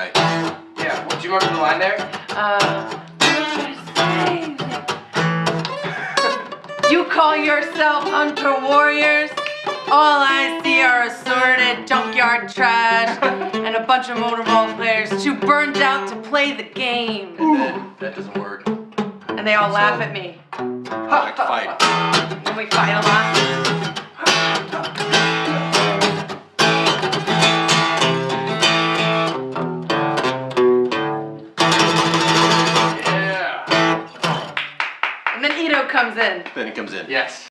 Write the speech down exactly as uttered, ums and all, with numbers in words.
guy. Yeah, what, do you remember the line there? Uh, you call yourself hunter warriors? All I see are assorted junkyard trash and a bunch of motorball players too burned out to play the game. And then that doesn't work. And they all laugh at me. Like fight. And we fight a lot. Yeah. And then Ito comes in. Then he comes in. Yes.